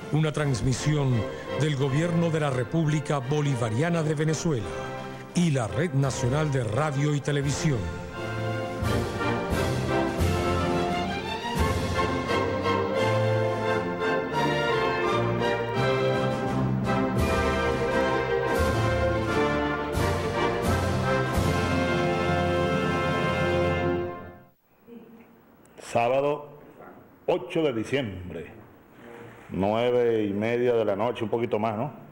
Una transmisión del Gobierno de la República Bolivariana de Venezuela y la Red Nacional de Radio y Televisión. Sábado 8 de diciembre, 9:30 de la noche, un poquito más, ¿no?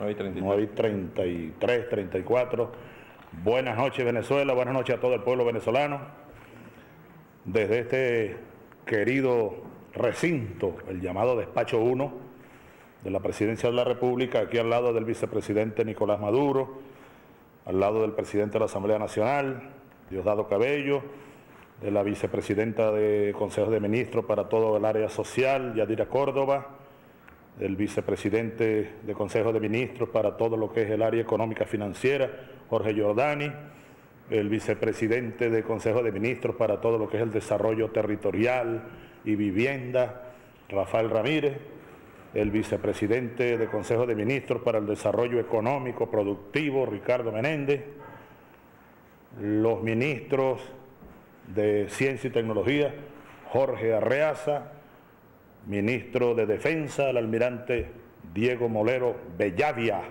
9:33, 34. Buenas noches, Venezuela, buenas noches a todo el pueblo venezolano. Desde este querido recinto, el llamado Despacho 1 de la Presidencia de la República, aquí al lado del vicepresidente Nicolás Maduro, al lado del presidente de la Asamblea Nacional, Diosdado Cabello, de la vicepresidenta de Consejo de Ministros para todo el área social, Yadira Córdoba, del vicepresidente de Consejo de Ministros para todo lo que es el área económica financiera, Jorge Giordani, el vicepresidente de Consejo de Ministros para todo lo que es el desarrollo territorial y vivienda, Rafael Ramírez, el vicepresidente de Consejo de Ministros para el desarrollo económico productivo, Ricardo Menéndez, los ministros de Ciencia y Tecnología, Jorge Arreaza, ministro de Defensa, el almirante Diego Molero Bellavia,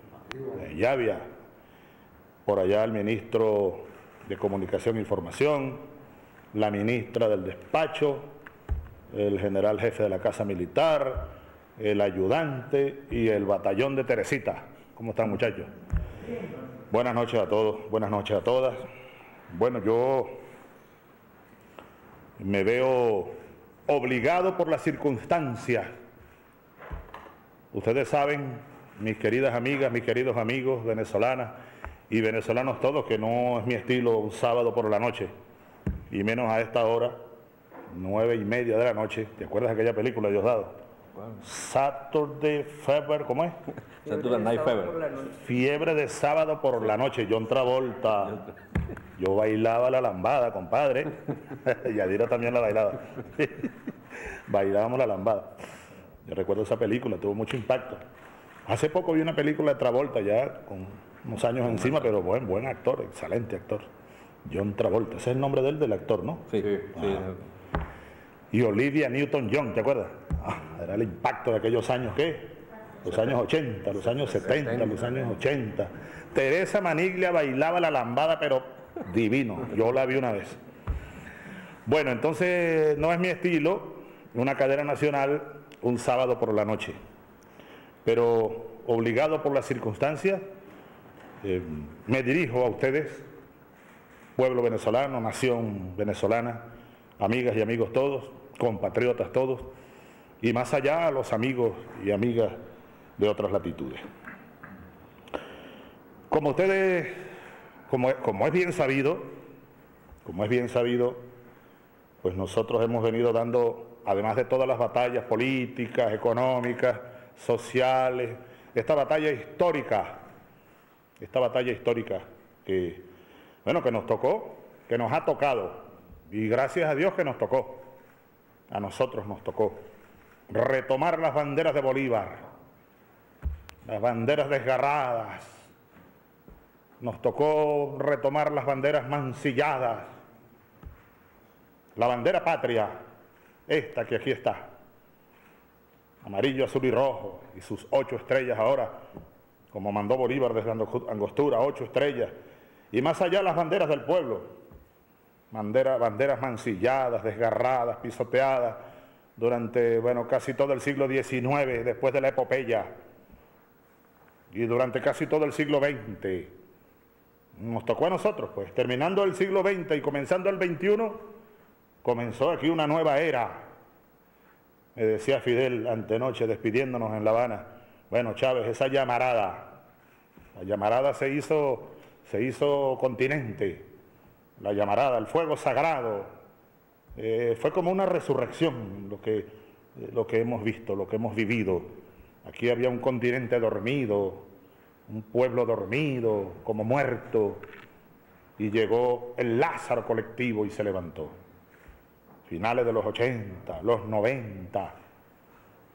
por allá el ministro de Comunicación e Información, la ministra del Despacho, el general jefe de la Casa Militar, el ayudante y el batallón de Teresita. ¿Cómo están, muchachos? Buenas noches a todos, buenas noches a todas. Bueno, yo me veo obligado por las circunstancias. Ustedes saben, mis queridas amigas, mis queridos amigos venezolanas y venezolanos todos, que no es mi estilo un sábado por la noche, y menos a esta hora, 9:30 de la noche. ¿Te acuerdas de aquella película, Diosdado? Wow. Saturday Fever, ¿cómo es? Saturday Night Fever. Fiebre de sábado por la noche. John Travolta. Yo bailaba la lambada, compadre. Yadira también la bailaba. Bailábamos la lambada. Yo recuerdo esa película, tuvo mucho impacto. Hace poco vi una película de Travolta ya, con unos años encima, pero buen actor, excelente actor. John Travolta, ese es el nombre del actor, ¿no? Sí. Y Olivia Newton-John, ¿te acuerdas? Era el impacto de aquellos años, ¿qué? Los años 80, los años 70, los años 80. Teresa Maniglia bailaba la lambada, pero divino. Yo la vi una vez. Bueno, entonces no es mi estilo una cadena nacional un sábado por la noche. Pero obligado por las circunstancias, me dirijo a ustedes, pueblo venezolano, nación venezolana, amigas y amigos todos, compatriotas todos, y más allá a los amigos y amigas de otras latitudes. Como ustedes, como es bien sabido, pues nosotros hemos venido dando, además de todas las batallas políticas, económicas, sociales, esta batalla histórica que, bueno, que nos tocó, que nos ha tocado, y gracias a Dios que nos tocó, a nosotros nos tocó retomar las banderas de Bolívar, las banderas desgarradas, nos tocó retomar las banderas mancilladas, la bandera patria, esta que aquí está, amarillo, azul y rojo, y sus 8 estrellas ahora, como mandó Bolívar desde Angostura, 8 estrellas, y más allá las banderas del pueblo, banderas mancilladas, desgarradas, pisoteadas, durante, bueno, casi todo el siglo XIX, después de la epopeya, y durante casi todo el siglo XX. Nos tocó a nosotros, pues, terminando el siglo XX y comenzando el XXI, comenzó aquí una nueva era. Me decía Fidel antenoche, despidiéndonos en La Habana, bueno, Chávez, esa llamarada, la llamarada se hizo continente, la llamarada, el fuego sagrado, fue como una resurrección lo que hemos visto, lo que hemos vivido. Aquí había un continente dormido, un pueblo dormido, como muerto, y llegó el Lázaro colectivo y se levantó. Finales de los 80, los 90,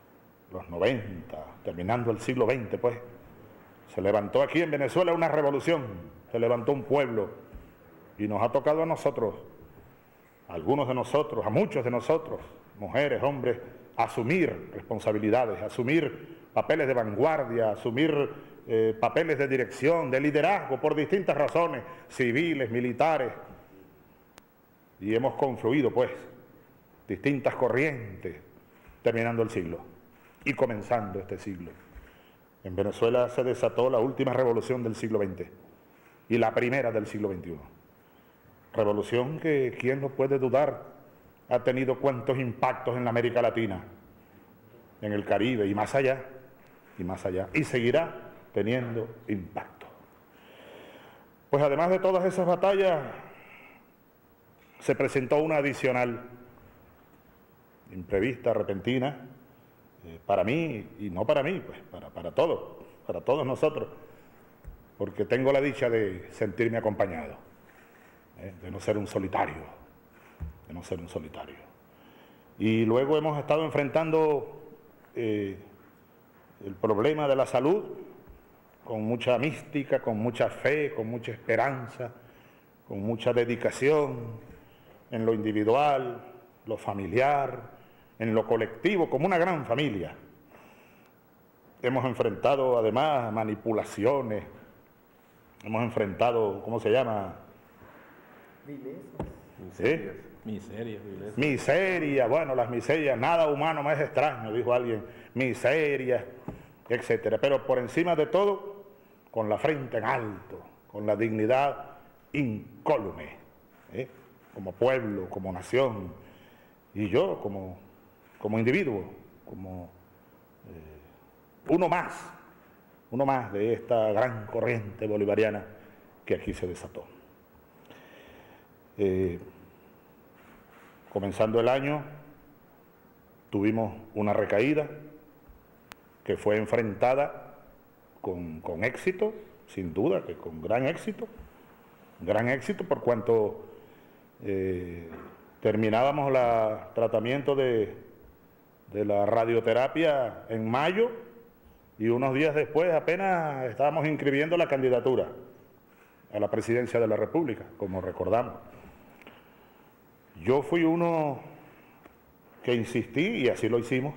los 90, terminando el siglo XX, pues, se levantó aquí en Venezuela una revolución, se levantó un pueblo, y nos ha tocado a nosotros, a algunos de nosotros, a muchos de nosotros, mujeres, hombres, asumir responsabilidades, asumir papeles de vanguardia, asumir papeles de dirección, de liderazgo, por distintas razones, civiles, militares, y hemos confluido, pues, distintas corrientes, terminando el siglo y comenzando este siglo. En Venezuela se desató la última revolución del siglo XX y la primera del siglo XXI. Revolución que, ¿quién no puede dudar?, ha tenido cuantos impactos en la América Latina, en el Caribe y más allá, y seguirá teniendo impacto. Pues además de todas esas batallas, se presentó una adicional, imprevista, repentina, para mí, y no para mí, pues para todos nosotros, porque tengo la dicha de sentirme acompañado, de no ser un solitario, Y luego hemos estado enfrentando el problema de la salud con mucha mística, con mucha fe, con mucha esperanza, con mucha dedicación en lo individual, lo familiar, en lo colectivo, como una gran familia. Hemos enfrentado además manipulaciones, hemos enfrentado, ¿cómo se llama? Miserias. Miserias, vilezas. Miseria, bueno, las miserias, nada humano más extraño, dijo alguien, miseria, etcétera. Pero por encima de todo, con la frente en alto, con la dignidad incólume, como pueblo, como nación, y yo como individuo, como uno más de esta gran corriente bolivariana que aquí se desató. Comenzando el año, tuvimos una recaída que fue enfrentada con éxito, sin duda, que con gran éxito por cuanto terminábamos el tratamiento de la radioterapia en mayo y unos días después apenas estábamos inscribiendo la candidatura a la presidencia de la República, como recordamos. Yo fui uno que insistí, y así lo hicimos,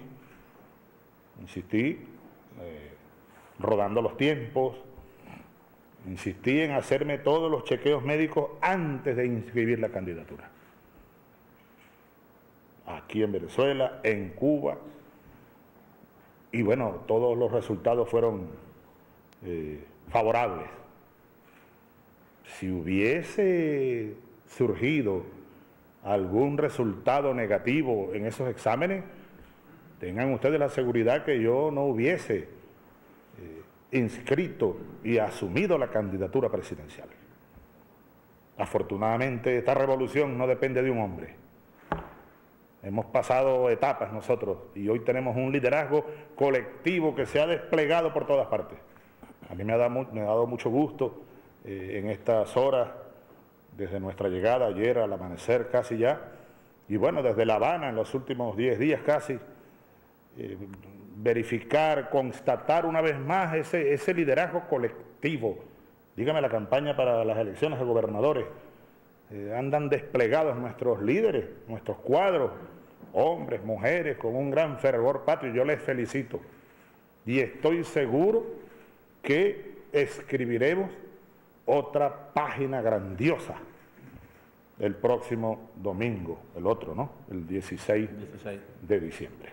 rodando los tiempos, insistí en hacerme todos los chequeos médicos antes de inscribir la candidatura. Aquí en Venezuela, en Cuba, y bueno, todos los resultados fueron favorables. Si hubiese surgido algún resultado negativo en esos exámenes, tengan ustedes la seguridad que yo no hubiese inscrito y asumido la candidatura presidencial. Afortunadamente, esta revolución no depende de un hombre. Hemos pasado etapas nosotros y hoy tenemos un liderazgo colectivo que se ha desplegado por todas partes. A mí me ha dado mucho gusto en estas horas, desde nuestra llegada ayer al amanecer casi ya, y bueno, desde La Habana en los últimos 10 días casi, verificar, constatar una vez más ese liderazgo colectivo. Dígame, la campaña para las elecciones de gobernadores, andan desplegados nuestros líderes, nuestros cuadros, hombres, mujeres, con un gran fervor patrio. Yo les felicito y estoy seguro que escribiremos otra página grandiosa el próximo domingo, el otro, ¿no? El 16 de diciembre.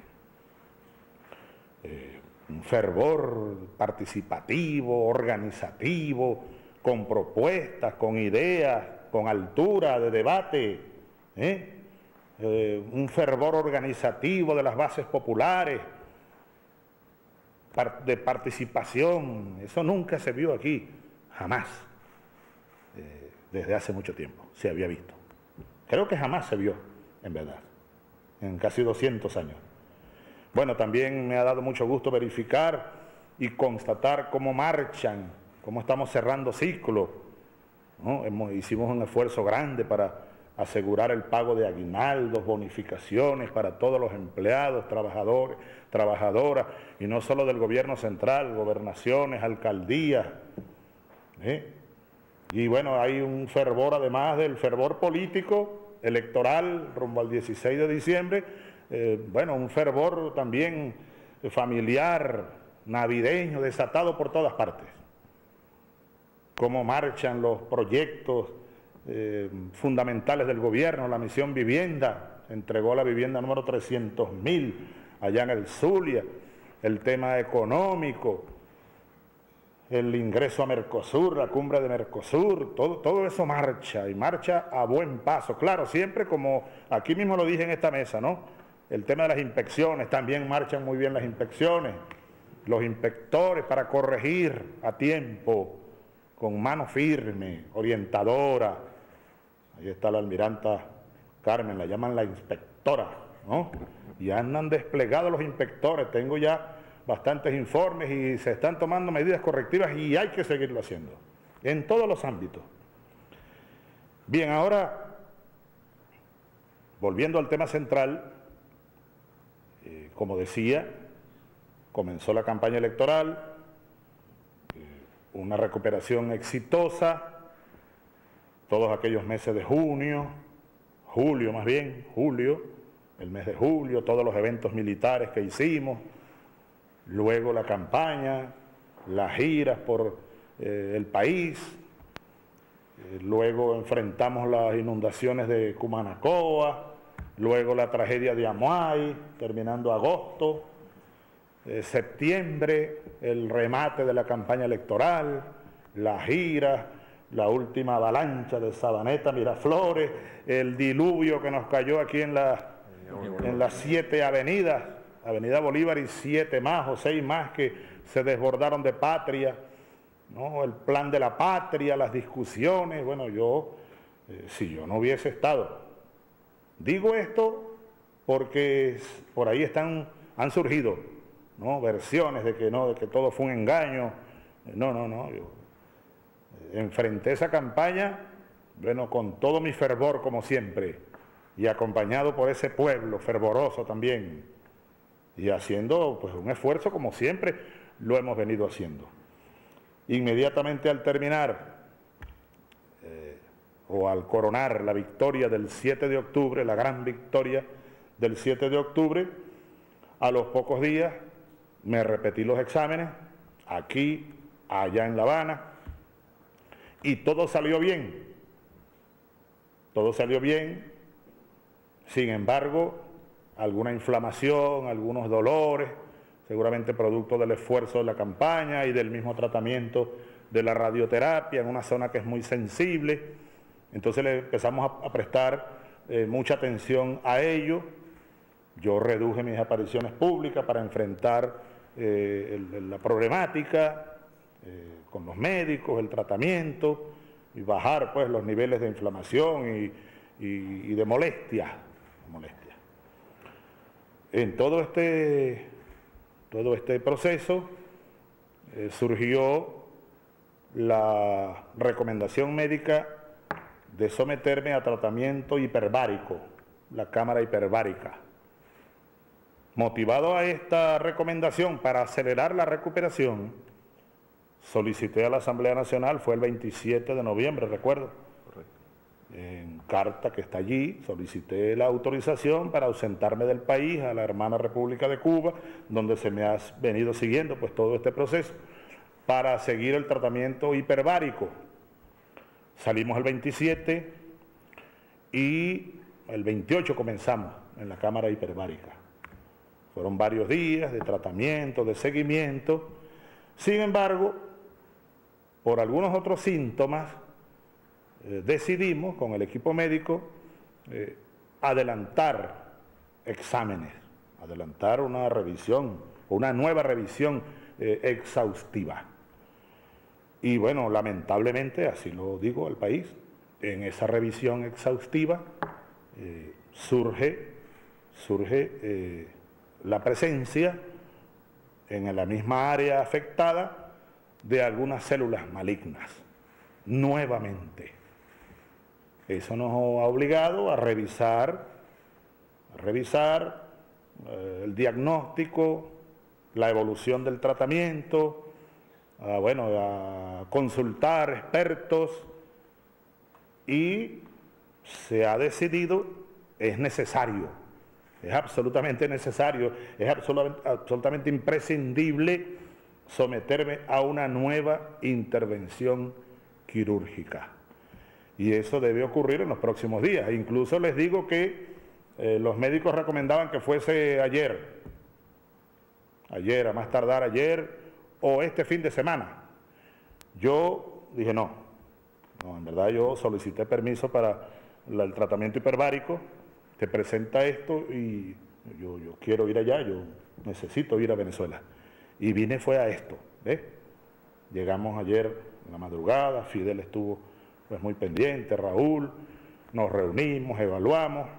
Un fervor participativo, organizativo, con propuestas, con ideas, con altura de debate, un fervor organizativo de las bases populares, de participación. Eso nunca se vio aquí, jamás, desde hace mucho tiempo se había visto. Creo que jamás se vio, en verdad, en casi 200 años. Bueno, también me ha dado mucho gusto verificar y constatar cómo marchan, cómo estamos cerrando ciclos, ¿no? Hicimos un esfuerzo grande para asegurar el pago de aguinaldos, bonificaciones para todos los empleados, trabajadores, trabajadoras, y no solo del gobierno central, gobernaciones, alcaldías. Y bueno, hay un fervor, además del fervor político, electoral, rumbo al 16 de diciembre, bueno, un fervor también familiar, navideño, desatado por todas partes. Cómo marchan los proyectos fundamentales del gobierno, la misión vivienda, entregó la vivienda número 300.000 allá en el Zulia, el tema económico, el ingreso a Mercosur, la cumbre de Mercosur, todo eso marcha, y marcha a buen paso. Claro, siempre como aquí mismo lo dije en esta mesa, ¿no? El tema de las inspecciones, también marchan muy bien las inspecciones, los inspectores para corregir a tiempo, con mano firme, orientadora. Ahí está la almiranta Carmen, la llaman la inspectora, ¿no? Y andan desplegados los inspectores, tengo ya bastantes informes y se están tomando medidas correctivas y hay que seguirlo haciendo, en todos los ámbitos. Bien, ahora, volviendo al tema central, como decía, comenzó la campaña electoral, una recuperación exitosa, todos aquellos meses de julio, el mes de julio, todos los eventos militares que hicimos, luego la campaña, las giras por el país, luego enfrentamos las inundaciones de Cumanacoa, luego la tragedia de Amuay, terminando agosto, septiembre, el remate de la campaña electoral, las giras, la última avalancha de Sabaneta, Miraflores, el diluvio que nos cayó aquí en las 7 avenidas, Avenida Bolívar y 7 más o 6 más que se desbordaron de patria, ¿no? El plan de la patria, las discusiones. Bueno, si yo no hubiese estado, digo esto porque por ahí han surgido, ¿no?, versiones de que todo fue un engaño. No, yo enfrenté esa campaña, bueno, con todo mi fervor como siempre, y acompañado por ese pueblo fervoroso también, y haciendo pues un esfuerzo como siempre lo hemos venido haciendo. Inmediatamente al terminar o al coronar la victoria del 7 de octubre, la gran victoria del 7 de octubre, a los pocos días me repetí los exámenes, aquí, allá en La Habana, y todo salió bien. Todo salió bien, sin embargo, alguna inflamación, algunos dolores, seguramente producto del esfuerzo de la campaña y del mismo tratamiento de la radioterapia en una zona que es muy sensible. Entonces le empezamos a prestar mucha atención a ello. Yo reduje mis apariciones públicas para enfrentar la problemática con los médicos, el tratamiento, y bajar pues los niveles de inflamación y de molestia. En todo este proceso surgió la recomendación médica de someterme a tratamiento hiperbárico, la cámara hiperbárica. Motivado a esta recomendación para acelerar la recuperación, solicité a la Asamblea Nacional, fue el 27 de noviembre, recuerdo, en carta que está allí, solicité la autorización para ausentarme del país a la hermana República de Cuba, donde se me ha venido siguiendo pues todo este proceso, para seguir el tratamiento hiperbárico. Salimos el 27 y el 28 comenzamos en la cámara hiperbárica. Fueron varios días de tratamiento, de seguimiento. Sin embargo, por algunos otros síntomas, decidimos con el equipo médico adelantar exámenes, adelantar una revisión, una nueva revisión exhaustiva. Y bueno, lamentablemente, así lo digo al país, en esa revisión exhaustiva surge la presencia en la misma área afectada de algunas células malignas, nuevamente. Eso nos ha obligado a revisar el diagnóstico, la evolución del tratamiento, a consultar expertos, y se ha decidido, es necesario, es absolutamente necesario, es absolutamente imprescindible someterme a una nueva intervención quirúrgica. Y eso debe ocurrir en los próximos días. Incluso les digo que los médicos recomendaban que fuese ayer, a más tardar ayer o este fin de semana. Yo dije no, en verdad yo solicité permiso para el tratamiento hiperbárico, te presenta esto y yo quiero ir allá, yo necesito ir a Venezuela. Y vine fue a esto, ¿ves? Llegamos ayer en la madrugada, Fidel estuvo pues muy pendiente, Raúl, nos reunimos, evaluamos,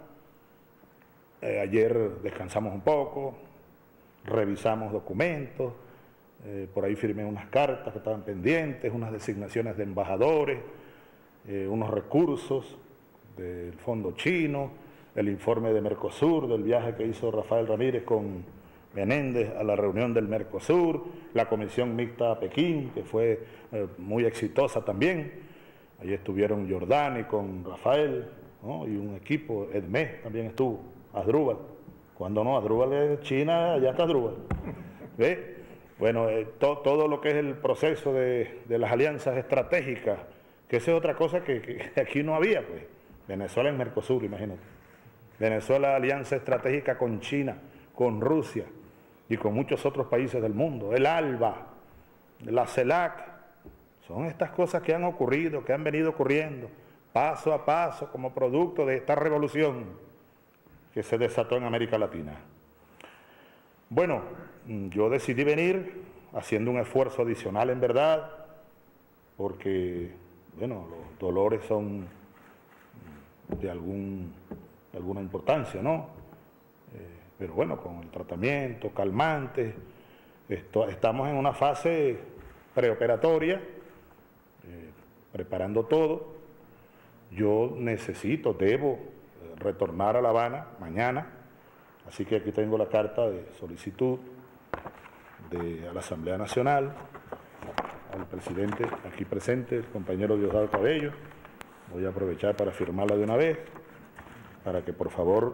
ayer descansamos un poco, revisamos documentos, por ahí firmé unas cartas que estaban pendientes, unas designaciones de embajadores, unos recursos del fondo chino, el informe de Mercosur, del viaje que hizo Rafael Ramírez con Menéndez a la reunión del Mercosur, la comisión mixta a Pekín, que fue muy exitosa también. Allí estuvieron Jordani con Rafael, ¿no? Y un equipo, Edmé también estuvo, Asdrúbal. Cuando no, Asdrúbal es China, allá está Asdrúbal. ¿Ves? Bueno, todo lo que es el proceso de las alianzas estratégicas, que esa es otra cosa que aquí no había, pues. Venezuela en Mercosur, imagínate. Venezuela, alianza estratégica con China, con Rusia y con muchos otros países del mundo. El ALBA, la CELAC, son estas cosas que han ocurrido, que han venido ocurriendo paso a paso como producto de esta revolución que se desató en América Latina. Bueno, yo decidí venir haciendo un esfuerzo adicional en verdad, porque, bueno, los dolores son de alguna importancia, ¿no? Pero bueno, con el tratamiento, calmantes, estamos en una fase preoperatoria, preparando todo. Yo debo retornar a La Habana mañana, así que aquí tengo la carta de solicitud a la Asamblea Nacional, al presidente aquí presente, el compañero Diosdado Cabello. Voy a aprovechar para firmarla de una vez, para que por favor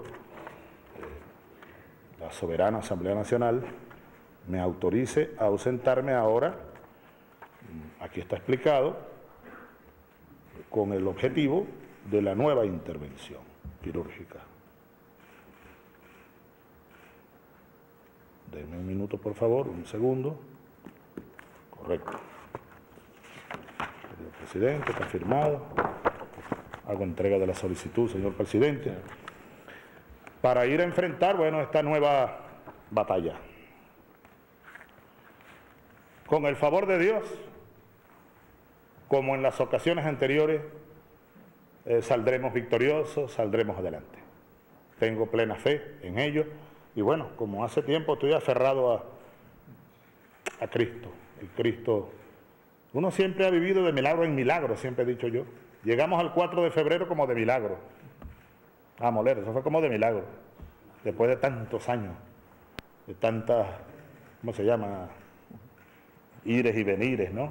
la soberana Asamblea Nacional me autorice a ausentarme ahora, aquí está explicado, con el objetivo de la nueva intervención quirúrgica. Denme un minuto, por favor, un segundo. Correcto. Señor presidente, está firmado. Hago entrega de la solicitud, señor presidente, para ir a enfrentar, bueno, esta nueva batalla. Con el favor de Dios, como en las ocasiones anteriores, saldremos victoriosos, saldremos adelante. Tengo plena fe en ello y bueno, como hace tiempo estoy aferrado a Cristo. El Cristo, uno siempre ha vivido de milagro en milagro, siempre he dicho yo. Llegamos al 4 de febrero como de milagro. A moler, eso fue como de milagro. Después de tantos años, de tantas, ¿cómo se llama? Ires y venires, ¿no?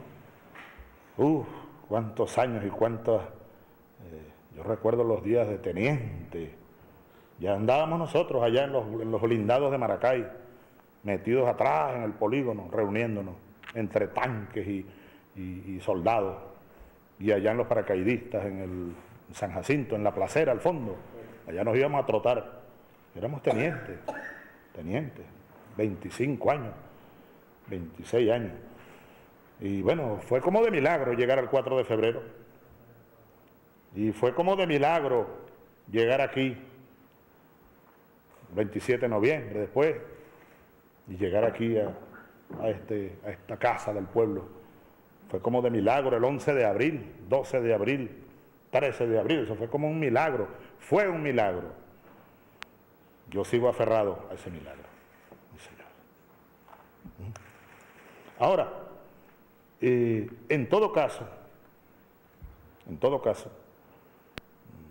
Cuántos años y cuántas... yo recuerdo los días de teniente. Ya andábamos nosotros allá en los blindados de Maracay, metidos atrás en el polígono, reuniéndonos entre tanques y soldados. Y allá en los paracaidistas, en el San Jacinto, en la placera, al fondo, allá nos íbamos a trotar. Éramos tenientes, 25 años, 26 años. Y bueno, fue como de milagro llegar al 4 de febrero. Y fue como de milagro llegar aquí, 27 de noviembre después, y llegar aquí a esta casa del pueblo. Fue como de milagro el 11 de abril, 12 de abril, 13 de abril, eso fue como un milagro, fue un milagro. Yo sigo aferrado a ese milagro, mi Señor. Ahora, en todo caso,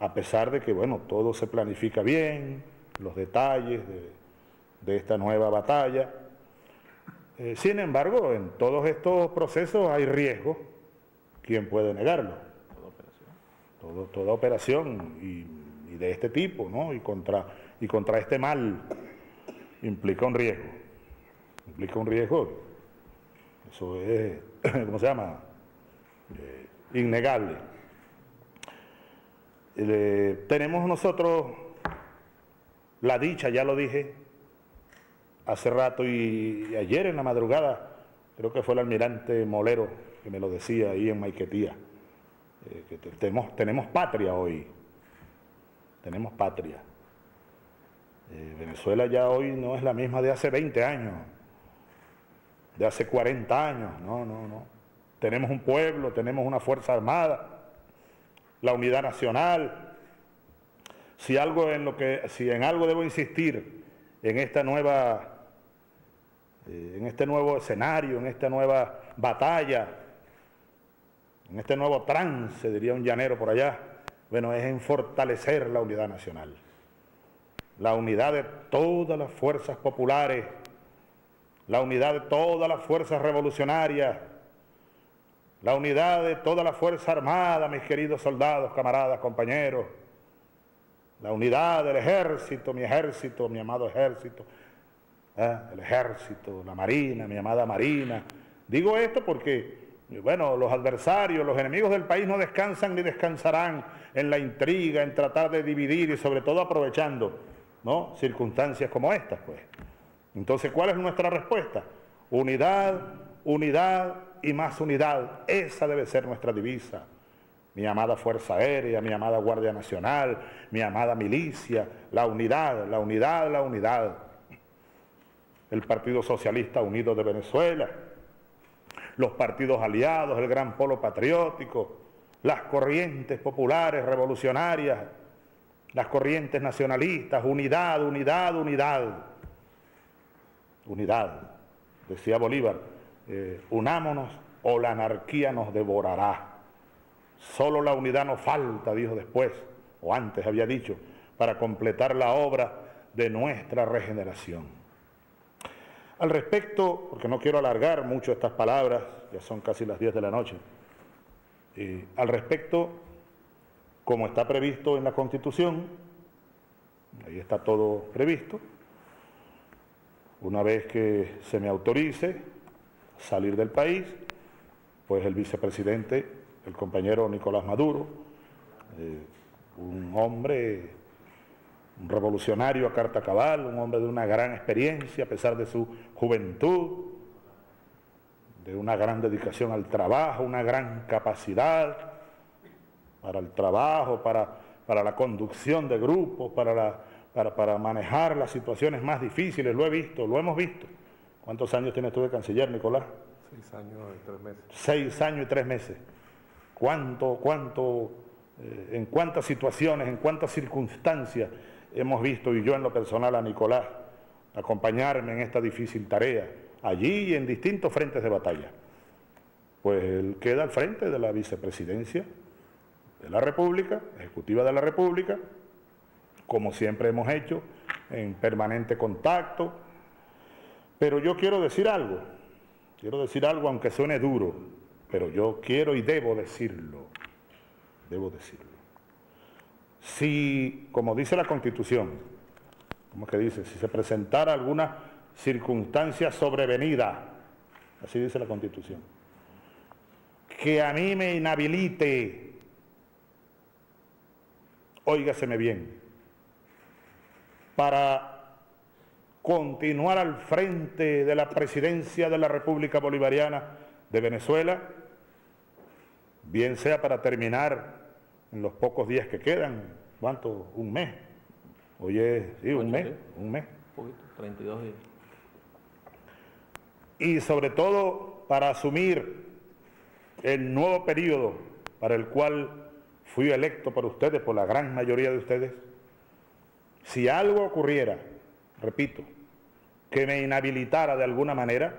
a pesar de que, bueno, todo se planifica bien, los detalles de esta nueva batalla. Sin embargo, en todos estos procesos hay riesgo. ¿Quién puede negarlo? Toda operación y de este tipo, ¿no? Y contra este mal implica un riesgo. Implica un riesgo. Eso es, ¿cómo se llama? Innegable. Tenemos nosotros la dicha, ya lo dije hace rato y ayer en la madrugada, creo que fue el almirante Molero que me lo decía ahí en Maiquetía, que tenemos patria hoy, tenemos patria. Venezuela ya hoy no es la misma de hace 20 años, de hace 40 años, no. Tenemos un pueblo, tenemos una fuerza armada, la unidad nacional. Si en algo debo insistir en este nuevo escenario, en esta nueva batalla, en este nuevo trance, diría un llanero por allá, bueno, es en fortalecer la unidad nacional, la unidad de todas las fuerzas populares, la unidad de todas las fuerzas revolucionarias, la unidad de toda la fuerza armada, mis queridos soldados, camaradas, compañeros, la unidad del ejército, mi amado ejército, el ejército, la marina, mi amada marina. Digo esto porque, bueno, los adversarios, los enemigos del país no descansan ni descansarán en la intriga, en tratar de dividir y sobre todo aprovechando, ¿no?, circunstancias como estas, pues. Entonces, ¿cuál es nuestra respuesta? Unidad, unidad y más unidad. Esa debe ser nuestra divisa. Mi amada Fuerza Aérea, mi amada Guardia Nacional, mi amada milicia, la unidad, la unidad, la unidad. El Partido Socialista Unido de Venezuela, los partidos aliados, el Gran Polo Patriótico, las corrientes populares revolucionarias, las corrientes nacionalistas, unidad, unidad, unidad. Unidad, decía Bolívar, unámonos o la anarquía nos devorará. Solo la unidad nos falta, dijo después, o antes había dicho, para completar la obra de nuestra regeneración. Al respecto, porque no quiero alargar mucho estas palabras, ya son casi las 10 de la noche, al respecto, como está previsto en la Constitución, ahí está todo previsto, una vez que se me autorice salir del país, pues el vicepresidente, el compañero Nicolás Maduro, un hombre, un revolucionario a carta cabal, un hombre de una gran experiencia a pesar de su juventud, de una gran dedicación al trabajo, una gran capacidad para el trabajo, para la conducción de grupos, para manejar las situaciones más difíciles. Lo he visto, lo hemos visto. ¿Cuántos años tienes tú de canciller, Nicolás? 6 años y 3 meses. 6 años y 3 meses. En cuántas situaciones, en cuántas circunstancias hemos visto, y yo en lo personal a Nicolás, acompañarme en esta difícil tarea, allí y en distintos frentes de batalla. Pues él queda al frente de la vicepresidencia de la República, ejecutiva de la República, como siempre hemos hecho, en permanente contacto. Pero yo quiero decir algo aunque suene duro, pero yo quiero y debo decirlo. Si, como dice la Constitución, ¿cómo es que dice? Si se presentara alguna circunstancia sobrevenida, así dice la Constitución, que a mí me inhabilite, óigaseme bien, para continuar al frente de la presidencia de la República Bolivariana de Venezuela, bien sea para terminar en los pocos días que quedan, ¿cuánto? Un mes. Oye, sí, un mes. Un poquito, 32 días. Y sobre todo para asumir el nuevo periodo para el cual fui electo por ustedes, por la gran mayoría de ustedes. Si algo ocurriera, repito, que me inhabilitara de alguna manera,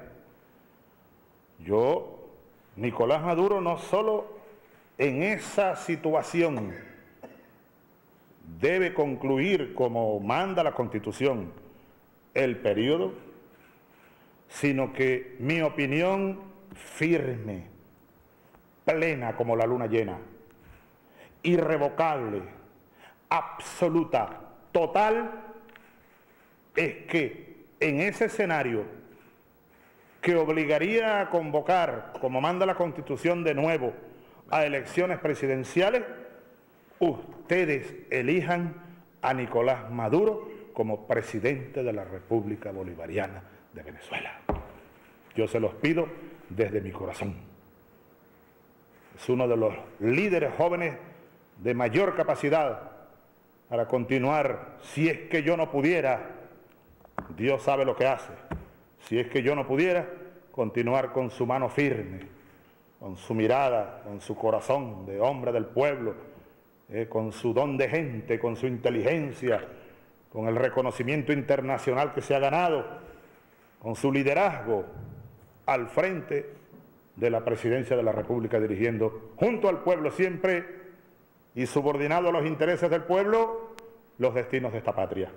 yo, Nicolás Maduro, no solo en esa situación debe concluir como manda la Constitución el periodo, sino que mi opinión firme, plena como la luna llena, irrevocable, absoluta, total, es que en ese escenario que obligaría a convocar, como manda la Constitución de nuevo, a elecciones presidenciales, ustedes elijan a Nicolás Maduro como presidente de la República Bolivariana de Venezuela. Yo se los pido desde mi corazón. Es uno de los líderes jóvenes de mayor capacidad para continuar. Si es que yo no pudiera, Dios sabe lo que hace, si es que yo no pudiera, continuar con su mano firme, con su mirada, con su corazón de hombre del pueblo, con su don de gente, con su inteligencia, con el reconocimiento internacional que se ha ganado, con su liderazgo al frente de la presidencia de la República, dirigiendo junto al pueblo siempre y subordinado a los intereses del pueblo los destinos de esta patria.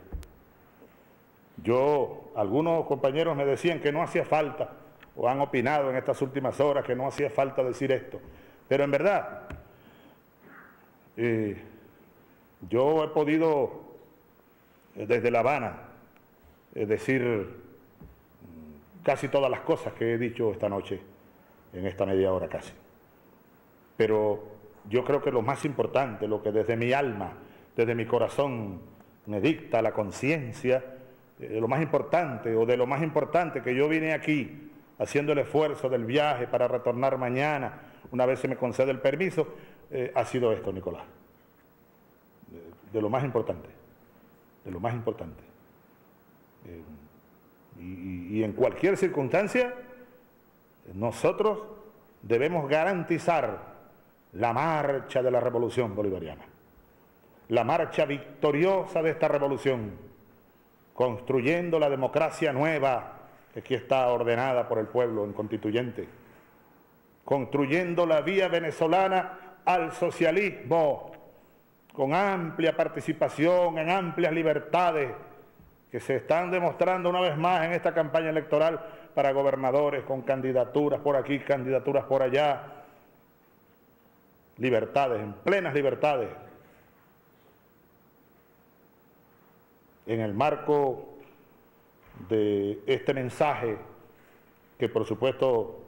Algunos compañeros me decían que no hacía falta, o han opinado en estas últimas horas que no hacía falta decir esto, pero en verdad yo he podido desde La Habana decir casi todas las cosas que he dicho esta noche, en esta media hora casi. Pero yo creo que lo más importante, lo que desde mi alma, desde mi corazón me dicta la conciencia, lo más importante, o de lo más importante que yo vine aquí haciendo el esfuerzo del viaje para retornar mañana, una vez se me concede el permiso, ha sido esto, Nicolás. De lo más importante, de lo más importante. Y en cualquier circunstancia, nosotros debemos garantizar la marcha de la revolución bolivariana, la marcha victoriosa de esta revolución, construyendo la democracia nueva que aquí está ordenada por el pueblo en constituyente, construyendo la vía venezolana al socialismo, con amplia participación, en amplias libertades, que se están demostrando una vez más en esta campaña electoral para gobernadores, con candidaturas por aquí, candidaturas por allá, libertades, en plenas libertades. En el marco de este mensaje, que por supuesto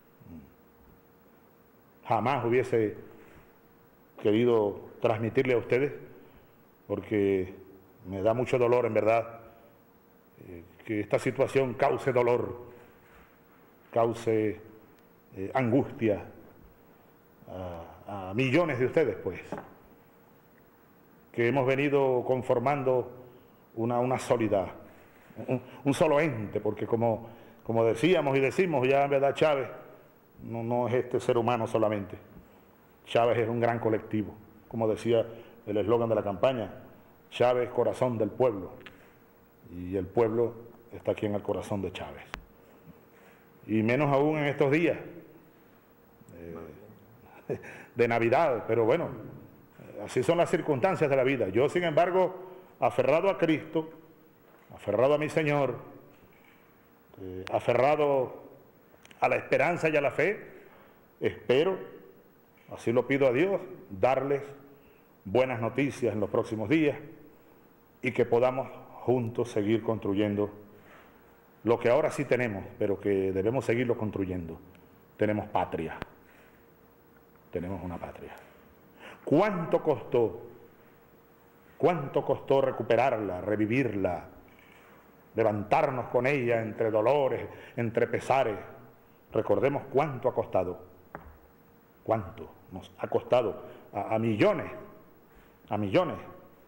jamás hubiese querido transmitirle a ustedes, porque me da mucho dolor en verdad que esta situación cause dolor, cause angustia a millones de ustedes, pues, que hemos venido conformando una solidad, un solo ente, porque como decíamos y decimos ya en verdad, Chávez no es este ser humano solamente, Chávez es un gran colectivo, como decía el eslogan de la campaña, Chávez, corazón del pueblo, y el pueblo está aquí en el corazón de Chávez. Y menos aún en estos días de Navidad, pero bueno, así son las circunstancias de la vida. Yo, sin embargo, aferrado a Cristo, aferrado a mi Señor, aferrado a la esperanza y a la fe, espero, así lo pido a Dios, darles buenas noticias en los próximos días y que podamos juntos seguir construyendo lo que ahora sí tenemos, pero que debemos seguirlo construyendo. Tenemos patria, tenemos una patria. ¿Cuánto costó recuperarla, revivirla, levantarnos con ella entre dolores, entre pesares? Recordemos cuánto ha costado, cuánto nos ha costado a millones, a millones.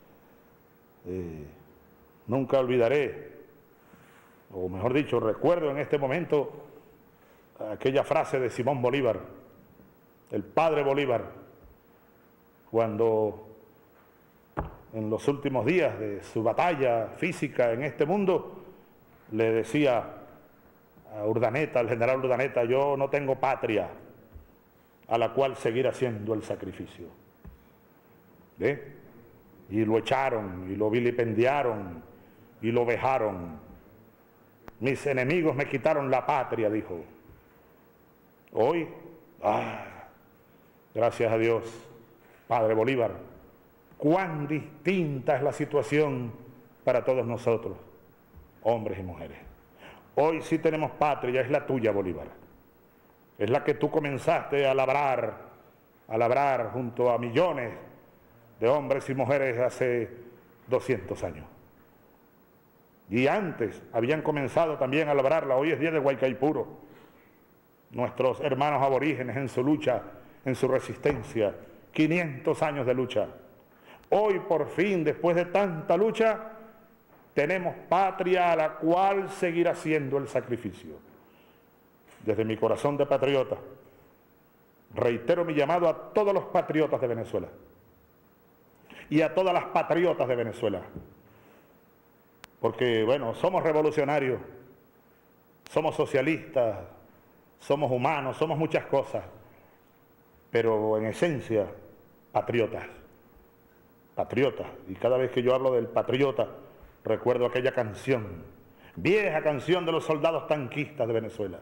Nunca olvidaré, o mejor dicho, recuerdo en este momento aquella frase de Simón Bolívar, el padre Bolívar, cuando en los últimos días de su batalla física en este mundo le decía a Urdaneta, al general Urdaneta: yo no tengo patria a la cual seguir haciendo el sacrificio. y lo echaron, y lo vilipendiaron, y lo vejaron. Mis enemigos me quitaron la patria, dijo. Hoy, gracias a Dios, Padre Bolívar, cuán distinta es la situación para todos nosotros, hombres y mujeres. Hoy sí tenemos patria, es la tuya, Bolívar. Es la que tú comenzaste a labrar junto a millones de hombres y mujeres hace 200 años. Y antes habían comenzado también a labrarla. Hoy es día de Guaycaipuro. Nuestros hermanos aborígenes en su lucha, en su resistencia, 500 años de lucha. Hoy por fin, después de tanta lucha, tenemos patria a la cual seguir haciendo el sacrificio. Desde mi corazón de patriota, reitero mi llamado a todos los patriotas de Venezuela y a todas las patriotas de Venezuela. Porque, bueno, somos revolucionarios, somos socialistas, somos humanos, somos muchas cosas, pero en esencia, patriotas. Patriotas. Y cada vez que yo hablo del patriota, recuerdo aquella canción, vieja canción de los soldados tanquistas de Venezuela,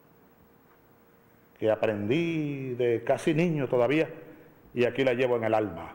que aprendí de casi niño todavía, y aquí la llevo en el alma.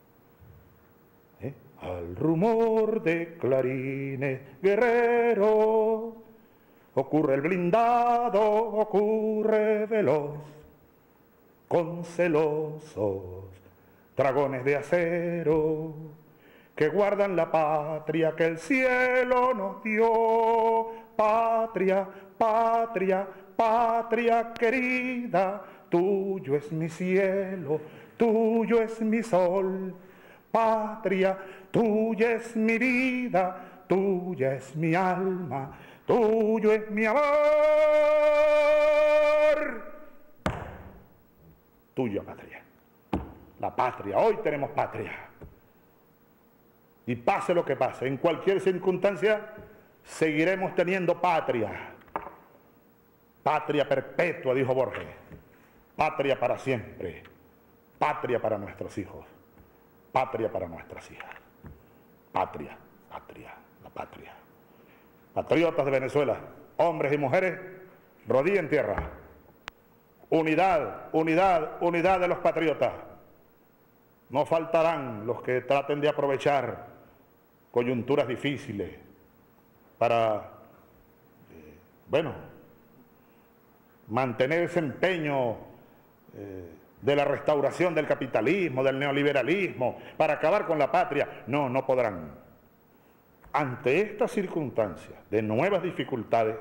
Al rumor de clarines guerreros, ocurre el blindado, ocurre veloz, con celosos dragones de acero, que guardan la patria que el cielo nos dio. Patria, patria, patria querida, tuyo es mi cielo, tuyo es mi sol. Patria, tuya es mi vida, tuya es mi alma, tuyo es mi amor. Tuya patria, la patria, hoy tenemos patria. Y pase lo que pase, en cualquier circunstancia, seguiremos teniendo patria. Patria perpetua, dijo Borges. Patria para siempre. Patria para nuestros hijos. Patria para nuestras hijas. Patria, patria, la patria. Patriotas de Venezuela, hombres y mujeres, rodilla en tierra. Unidad, unidad, unidad de los patriotas. No faltarán los que traten de aprovechar coyunturas difíciles para, mantener ese empeño de la restauración del capitalismo, del neoliberalismo, para acabar con la patria. No, no podrán. Ante estas circunstancias de nuevas dificultades,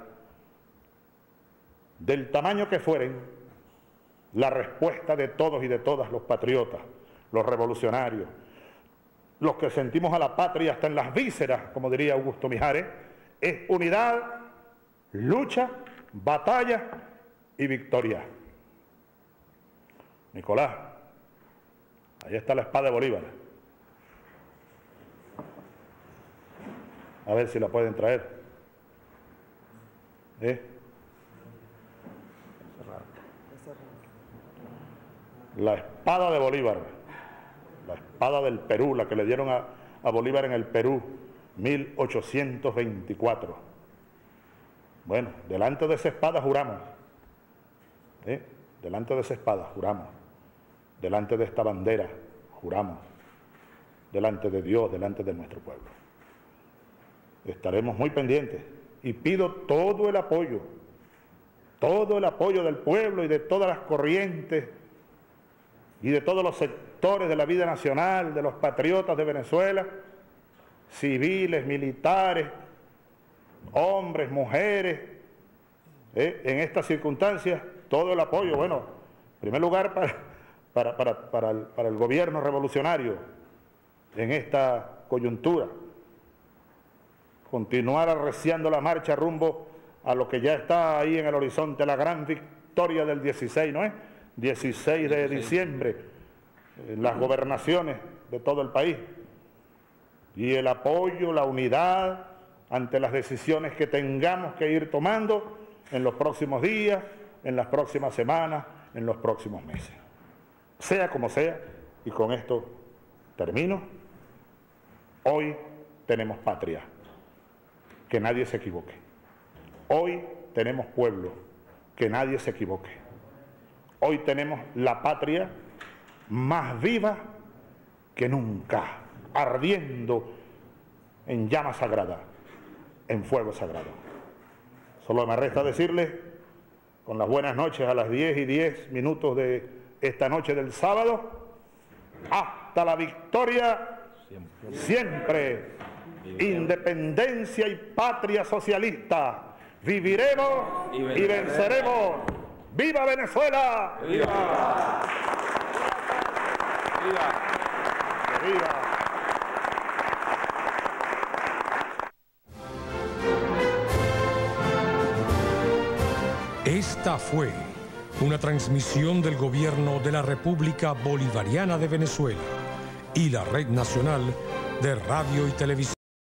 del tamaño que fueren, la respuesta de todos y de todas los patriotas, los revolucionarios, los que sentimos a la patria hasta en las vísceras, como diría Augusto Mijares, es unidad, lucha, batalla y victoria. Nicolás, ahí está la espada de Bolívar. A ver si la pueden traer. La espada de Bolívar, la espada del Perú, la que le dieron a Bolívar en el Perú, 1824. Bueno, delante de esa espada juramos. Delante de esa espada juramos. Delante de esta bandera juramos. Delante de Dios, delante de nuestro pueblo. Estaremos muy pendientes y pido todo el apoyo del pueblo y de todas las corrientes y de todos los sectores de la vida nacional, de los patriotas de Venezuela, civiles, militares, hombres, mujeres, en estas circunstancias, todo el apoyo, bueno, en primer lugar para el gobierno revolucionario en esta coyuntura, continuar arreciando la marcha rumbo a lo que ya está ahí en el horizonte, la gran victoria del 16, ¿no es? 16 de diciembre, en las gobernaciones de todo el país. Y el apoyo, la unidad ante las decisiones que tengamos que ir tomando en los próximos días, en las próximas semanas, en los próximos meses. Sea como sea, y con esto termino, Hoy tenemos patria, que nadie se equivoque. Hoy tenemos pueblo, que nadie se equivoque. Hoy tenemos la patria más viva que nunca, ardiendo en llama sagrada, en fuego sagrado. Solo me resta decirles, con las buenas noches a las 10:10 de esta noche del sábado, hasta la victoria siempre. Independencia y patria socialista. Viviremos y venceremos. ¡Viva Venezuela! ¡Viva! ¡Viva! ¡Viva! Esta fue una transmisión del Gobierno de la República Bolivariana de Venezuela y la Red Nacional de Radio y Televisión.